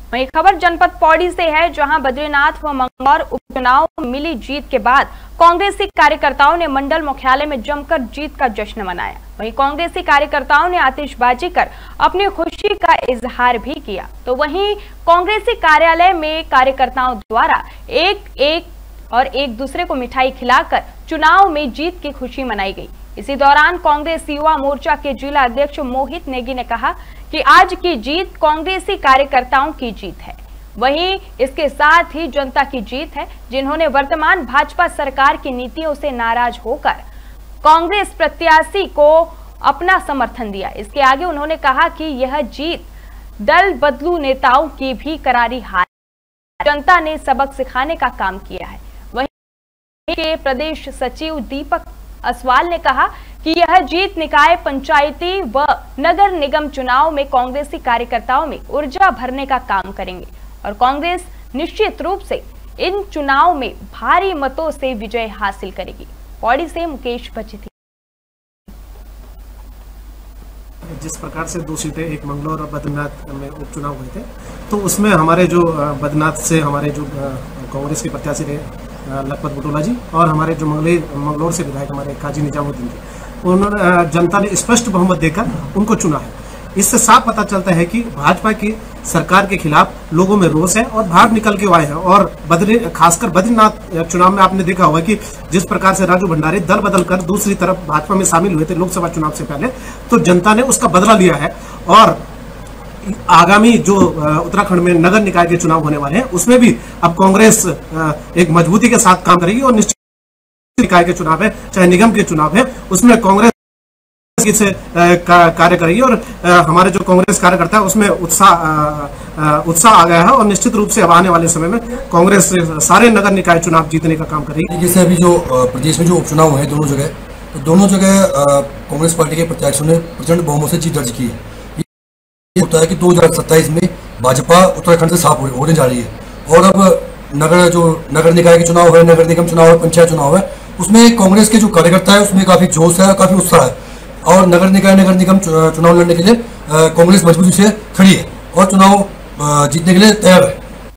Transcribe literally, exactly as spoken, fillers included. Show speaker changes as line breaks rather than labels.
वहीं खबर जनपद पौड़ी से है, जहां बद्रीनाथ व मंगलौर उपचुनाव में मिली जीत के बाद कांग्रेसी कार्यकर्ताओं ने मंडल मुख्यालय में जमकर जीत का जश्न मनाया। वहीं कांग्रेसी कार्यकर्ताओं ने आतिशबाजी कर अपनी खुशी का इजहार भी किया। तो वहीं कांग्रेसी कार्यालय में कार्यकर्ताओं द्वारा एक एक और एक दूसरे को मिठाई खिलाकर चुनाव में जीत की खुशी मनाई गई। इसी दौरान कांग्रेस युवा मोर्चा के जिला अध्यक्ष मोहित नेगी ने कहा कि आज की जीत कांग्रेसी कार्यकर्ताओं की जीत है, वहीं इसके साथ ही जनता की जीत है, जिन्होंने वर्तमान भाजपा सरकार की नीतियों से नाराज होकर कांग्रेस प्रत्याशी को अपना समर्थन दिया। इसके आगे उन्होंने कहा कि यह जीत दल बदलू नेताओं की भी करारी हार, जनता ने सबक सिखाने का काम किया है। वहीं के प्रदेश सचिव दीपक असवाल ने कहा कि यह जीत निकाय पंचायती व नगर निगम चुनाव में कांग्रेसी कार्यकर्ताओं में ऊर्जा भरने का काम करेंगे और कांग्रेस निश्चित रूप से इन चुनाव में भारी मतों से विजय हासिल करेगी। पौड़ी से मुकेश बचित।
जिस प्रकार से दो सीटें, एक मंगलौर और बद्रीनाथ में उपचुनाव हुए थे, तो उसमें हमारे जो बद्रीनाथ से हमारे जो कांग्रेस के प्रत्याशी रहे लखपत बुटोला जी और हमारे जो मंगले मंगलौर से विधायक हमारे काजी निजामुद्दीन जी, उन्होंने जनता ने स्पष्ट बहुमत देकर उनको चुना है। इससे साफ पता चलता है कि भाजपा की सरकार के खिलाफ लोगों में रोष है और बाहर निकल के आए हैं। और बद्री खासकर बद्रीनाथ चुनाव में आपने देखा होगा कि जिस प्रकार से राजू भंडारी दल बदल कर दूसरी तरफ भाजपा में शामिल हुए थे लोकसभा चुनाव से पहले, तो जनता ने उसका बदला लिया है और आगामी जो उत्तराखंड में नगर निकाय के चुनाव होने वाले हैं उसमें भी अब कांग्रेस एक मजबूती के साथ काम करेगी और निश्चित निकाय के चुनाव है चाहे निगम के चुनाव है उसमें कांग्रेस से कार्य करेगी और हमारे जो कांग्रेस कार्यकर्ता है उसमें उत्साह उत्साह आ गया है और निश्चित रूप से अब आने वाले समय में कांग्रेस सारे नगर निकाय चुनाव जीतने का काम करेगी।
जैसे अभी जो प्रदेश में जो उपचुनाव है दोनों जगह, तो दोनों जगह कांग्रेस पार्टी के प्रत्याशियों ने प्रचंड बहुमत से जीत दर्ज की है। होता है कि दो हजार सत्ताईस में भाजपा उत्तराखंड से साफ होने जा रही है और अब नगर जो नगर निकाय के चुनाव है, नगर निगम चुनाव है, पंचायत चुनाव है, उसमें कांग्रेस के जो कार्यकर्ता है उसमें काफी जोश है, काफी उत्साह है और नगर निकाय नगर निगम चुनाव लड़ने के लिए कांग्रेस मजबूती से खड़ी है और चुनाव जीतने के लिए तैयार है।